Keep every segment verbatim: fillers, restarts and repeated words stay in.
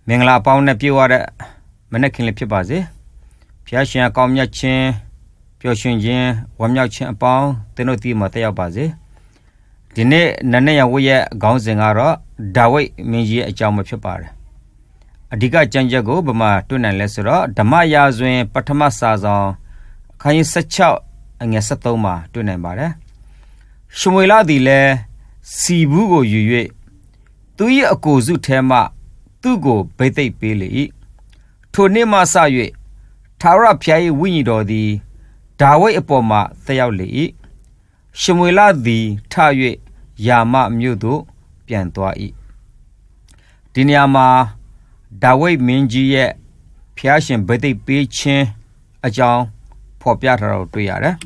မင်္ဂလာပေါင်းနဲ့ပြည့်ဝတဲ့မနေ့ခင်လေးဖြစ်ပါစေဖျားရှင်ကောင်းမြတ်ခြင်းပျော်ရွှင်ခြင်းဝမ်းမြောက်ခြင်းအပေါင်းသင်တို့ဒီမှာတက်ရောက်ပါစေဒီနေ့နနက်ရဝရဲ့ခေါင်းစဉ်ကတော့ဒါဝိဒ်မင်းကြီးရဲ့အကြောင်းပဲဖြစ်ပါတယ်အဓိကကြံချက်ကိုဗမာတွေ့နိုင်လဲဆိုတော့ဓမ္မရာဇဝင်ပထမစာဆောင်အခန်းကြီး၁၆အငယ်၁၃မှာတွေ့နိုင်ပါတယ်ရှမွေလသည်လည်းစီဘူးကိုယူ၍သူ၏အကိုစုထဲမှသူ့ကိုဗိသိက်ပေးလေ၏ထိုနေ့မှစ၍ထာဝရဘုရား၏ဝိညာဉ်တော်သည်ဒါဝိဒ်အပေါ်မှသက်ရောက်လေ၏ရှမွေလသည်ထ၍ယာမမြို့သို့ပြန်သွား၏ဒီနေရာမှာဒါဝိဒ်မင်းကြီးရဲ့ဘုရားရှင်ဗိသိက်ပေးခြင်းအကြောင်းဖော်ပြထားတာကိုတွေ့ရတယ်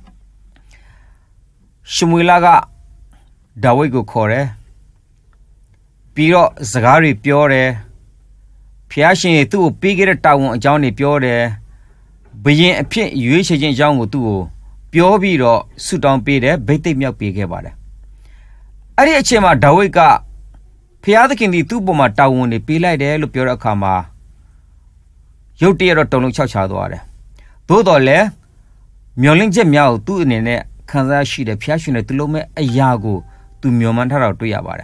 ရှမွေလကဒါဝိဒ်ကိုခေါ်တယ်ပြီးတော့စကားတွေပြောတယ်ဖျားရှင်သူ့ကိုပေးခဲ့တဲ့တာဝန်အကြောင်းတွေပြောတယ်ဘယင်အဖြစ်ရွေးချယ်ခြင်းအကြောင်းကိုသူ့ကိုပြောပြီးတော့ဆုတောင်းပေးတယ်ဗိသိက်မြောက်ပေးခဲ့ပါတယ်အဲ့ဒီအချိန်မှာဒါဝိဒ်ကဖျားသခင်ဒီသူ့ပေါ်မှာတာဝန်တွေပေးလိုက်တယ်လို့ပြောတဲ့အခါမှာရုတ်တရက်တော့တုန်လုံးခြောက်ချသွားတယ်သို့တော်လည်းမျောလင့်ချက်များကိုသူ့အနေနဲ့ခံစားရှိတယ်ဖျားရှင်နဲ့သူလုံးမဲ့အရာကိုသူမျှော်မှန်းထားတာတွေ့ရပါတယ်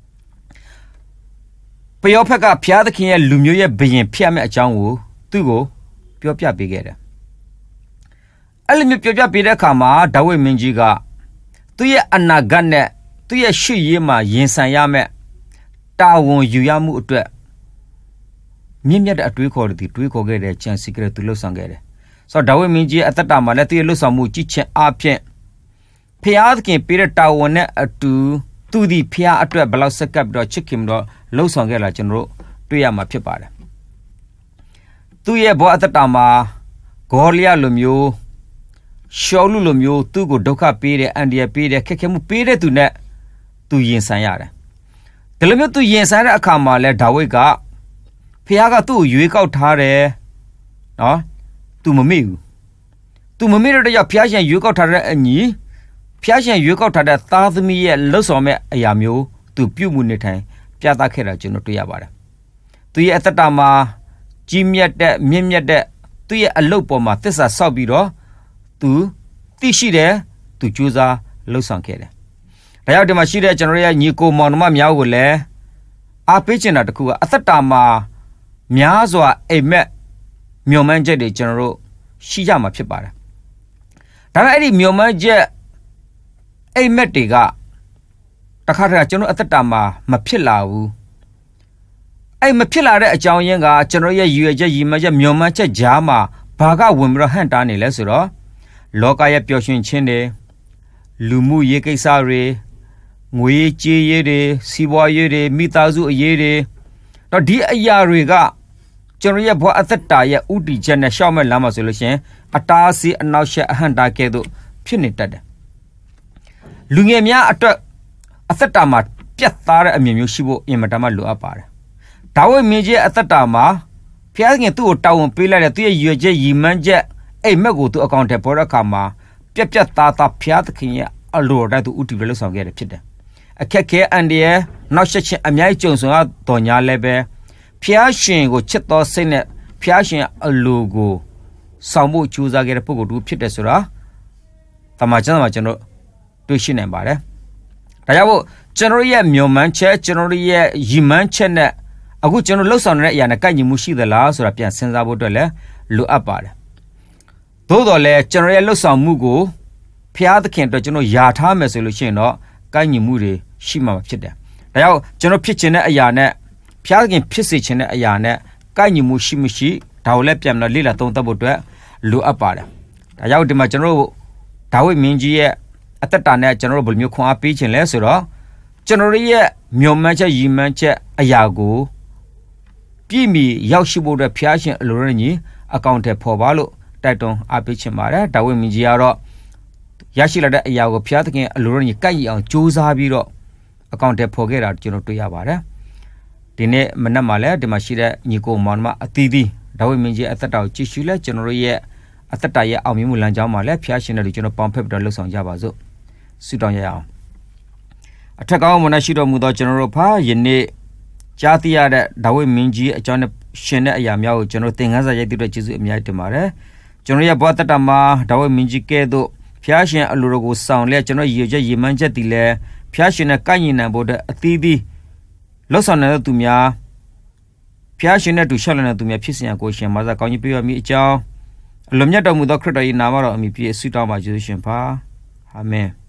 ပယောဖက်ကဖျားသခင်ရဲ့လူမျိုးရဲ့ဘယင်ဖျက်မဲ့အကြောင်းကိုသူ့ကိုပြောပြပေးခဲ့တယ်အဲ့လိုမျိုးပြောပြပေးတဲ့အခါမှာဒါဝိဒ်မင်းကြီးကသူ့ရဲ့အနာဂတ်နဲ့သူ့ရဲ့ရှေ့ရေးမှာရင်ဆိုင်ရမဲ့တာဝန်ယူရမှုအတွက်မြင့်မြတ်တဲ့အတွေးခေါ်တွေတွေးခေါ်ခဲ့တဲ့ချန်စီကရသူလှုပ်ဆောင်ခဲ့တယ်ဆိုတော့ဒါဝိဒ်မင်းကြီးရဲ့အသက်တာမှာလည်းသူ့ရဲ့လှုပ်ဆောင်မှုကြီးချင်အားဖြင့်ဖျားသခင်ပေးတဲ့တာဝန်နဲ့အတူသူဒီဖျားအတွက်ဘလောက်စက်ကပ်ပြီးတော့ချစ်ခင်တော့လှုပ်ဆောင်ခဲ့လာကျွန်တော်တို့တွေ့ရမှာဖြစ်ပါတယ်သူရဲ့ဘဝအသက်တာမှာဂေါလိယလိုမျိုးရှောလူလိုမျိုးသူ့ကိုဒုက္ခပေးတယ်အန္တရာယ်ပေးတယ်ခက်ခဲမှုပေးတဲ့သူနဲ့သူရင်ဆိုင်ရတယ်ဒီလိုမျိုးသူရင်ဆိုင်တဲ့အခါမှာလဲဒါဝိဒ်ကဖျားကသူ့ကိုရွေးကောက်ထားတယ်နော်သူမမေ့ဘူးသူမမေ့တော့ဖျားရှင်ရွေးကောက်ထားတဲ့အညီဖျားရှင်ရွေးကောက်ထားတဲ့သားသမီးရဲ့လှုပ်ဆောင်မဲ့အရာမျိုးသူပြုမှုနေထိုင်ပြသခဲ့တာကျွန်တော်တွေ့ရပါတယ်သူရဲ့အသက်တာမှာကြီးမြတ်တဲ့မြင့်မြတ်တဲ့သူရဲ့အလုပ်ပေါ်မှာသစ္စာဆောက်ပြီးတော့သူသိရှိတယ်သူကြိုးစားလှုပ်ဆောင်ခဲ့တယ်ဒါကြောင့်ဒီမှာရှိတဲ့ကျွန်တော်ရဲ့ညီကိုမောင်နှမများကိုလည်းအားပေးချင်တာတခုကအသက်တာမှာများစွာအိမ်မက်မျှော်မှန်းချက်တွေကျွန်တော်တို့ရှိကြမှာဖြစ်ပါတယ်ဒါပေမဲ့အဲ့ဒီမျှော်မှန်းချက်အိမ်မက်တွေကတခါတခါကျွန်တော်အသက်တာမှာမဖြစ်လာဘူးအဲ့မဖြစ်လာတဲ့အကြောင်းရင်းကကျွန်တော်ရဲ့ရည်ရွယ်ချက်ရည်မှန်းချက်မျှော်မှန်းချက်ကြားမှာဘာကဝင်ပြီးတော့ဟန့်တားနေလဲဆိုတော့လောကရဲ့ပျော်ရွှင်ခြင်းတွေလူမှုရေးကိစ္စတွေငွေကြေးရေးတွေစီးပွားရေးတွေမိသားစုအရေးတွေတော့ဒီအရာတွေကကျွန်တော်ရဲ့ဘဝအသက်တာရဲ့ဥတီချက်နဲ့ရှောက်မဲ့လမ်းမှာဆိုလို့ရှိရင်အတားအဆီးအနောက်ရှက်အဟန့်တားကဲ့သို့ဖြစ်နေတတ်တယ်လူငယ်များအတွက်အသက်တာမှာပြတ်သားတဲ့အမြင်မျိုးရှိဖို့အင်မတန်မှလိုအပ်ပါတယ်ဒါဝိဒ်မင်းကြီးအသက်တာမှာဖျားခင်သူ့ကိုတာဝန်ပေးလိုက်တဲ့သူရဲ့ရွယ်ချက်ရည်မှန်းချက်အိမ်မက်ကိုသူအကောင့်ထဲပေါ်တဲ့အခါမှာပြက်ပြက်သားသားဖျားသခင်ရဲ့အလိုတော်သူဥတီပြလို့ဆောင်ခဲ့တယ်ဖြစ်တယ်အခက်ခဲအန်ဒီရဲ့နောက်ဆက်ချင်းအများကြီးကြုံဆုံရတော်ညာလည်းပဲဖျားရှင်ကိုချစ်တော်စိတ်နဲ့ဖျားရှင်အလိုကိုဆောင်ဖို့ကြိုးစားခဲ့တဲ့ပုဂ္ဂိုလ်တူဖြစ်တယ်ဆိုတာတမန်ကျမ်းမှာကျွန်တော်တွေ့ရှိနိုင်ပါတယ်ဒါကြောင့်ကျွန်တော်ရဲ့မျှော်မှန်းချက်ကျွန်တော်ရဲ့ရည်မှန်းချက်နဲ့အခုကျွန်တော်လှုပ်ဆောင်နေတဲ့အရာနဲ့ကိုက်ညီမှုရှိသလားဆိုတာပြန်စဉ်းစားဖို့အတွက်လည်းလိုအပ်ပါတယ်သို့တော်လည်းကျွန်တော်ရဲ့လှုပ်ဆောင်မှုကိုဖျားသခင်အတွက်ကျွန်တော်ယာထားမယ်ဆိုလို့ရှိရင်တော့ကိုက်ညီမှုတွေရှိမှာဖြစ်တယ်ဒါကြောင့်ကျွန်တော်ဖြစ်ခြင်းတဲ့အရာနဲ့ဖျားသခင်ဖြစ်စေခြင်းတဲ့အရာနဲ့ကိုက်ညီမှုရှိမရှိဒါကိုလည်းပြန်ပြီးလေ့လာသုံးသပ်ဖို့အတွက်လိုအပ်ပါတယ်ဒါကြောင့်ဒီမှာကျွန်တော်တို့ဒါဝိဒ်မင်းကြီးရဲ့အသက်တာနဲ့ကျွန်တော်တို့ဘယ်လိုမျိုးခွန်အားပေးခြင်းလဲဆိုတော့ကျွန်တော်တို့ရဲ့မျှော်မှန်းချက်ရည်မှန်းချက်အရာကိုပြည့်မီရောက်ရှိဖို့အတွက်ဖျားရှင်အလိုတော်ကြီးအကောင့်ထဲပေါ်ပါလို့တိုက်တွန်းအားပေးခြင်းပါတယ်ဒါဝိဒ်မင်းကြီးကတော့ရရှိလာတဲ့အရာကိုဖျားသခင်အလိုတော်ကြီးကိုက်ညီအောင်ကြိုးစားပြီးတော့အကောင့်ထဲပေါ်ခဲ့တာကျွန်တော်တွေ့ရပါတယ်ဒီနေ့မနက်မှာလည်းဒီမှာရှိတဲ့ညီကိုမောင်နှမအသီးသီးဒါဝိဒ်မင်းကြီးအသက်တာကိုကြည့်ရှုလဲကျွန်တော်တို့ရဲ့အသက်တာရဲ့အောင်မြင်မှုလမ်းကြောင်းမှာလည်းဖျားရှင်တဲ့လူကျွန်တော်ပေါင်းဖက်ပြီးတော့လှုပ်ဆောင်ကြပါစို့ဆုတောင်းရအောင်အထက်ကောင်းမွန်ရှိတော်မူသောကျွန်တော်တို့ဖာယနေ့ကြားသိရတဲ့ဒါဝိမင်းကြီးအကြောင်းနဲ့ရှင်တဲ့အရာများကိုကျွန်တော်သင်ခန်းစာရိုက်တဲ့ကျေးဇူးအများကြီးတင်ပါတယ်ကျွန်တော်ရဲ့ဘဝတတမှာဒါဝိမင်းကြီးကဲ့သို့ဖျားရှင်အလိုတော်ကိုဆောင်လဲကျွန်တော်ရည်ရွယ်ချက်ရည်မှန်းချက်တည်လဲဖျားရှင်နဲ့ကိုက်ညီနိုင်ဖို့အသီးသီးလှုပ်ဆောင်နေတဲ့သူများဖျားရှင်နဲ့တူရှောက်လည်တဲ့သူများဖြစ်စေရန်ကိုရှင်မာသာကောင်းကြီးပေးရမည်အကြောင်းအလွန်မြတ်တော်မူသောခရစ်တော်၏နာမတော်အမိပြည့်ဆုတောင်းပါယေရှုရှင်ပါအာမင်